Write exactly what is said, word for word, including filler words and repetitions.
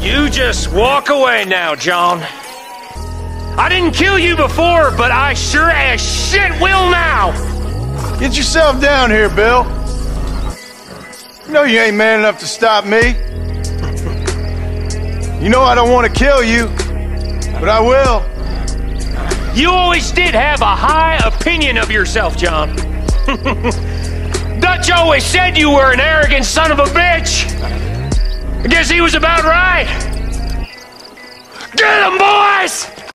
You just walk away now, John. I didn't kill you before, but I sure as shit will now! Get yourself down here, Bill. You know you ain't man enough to stop me. You know I don't want to kill you, but I will. You always did have a high opinion of yourself, John. Dutch always said you were an arrogant son of a bitch. I guess he was about right. Get him, boys!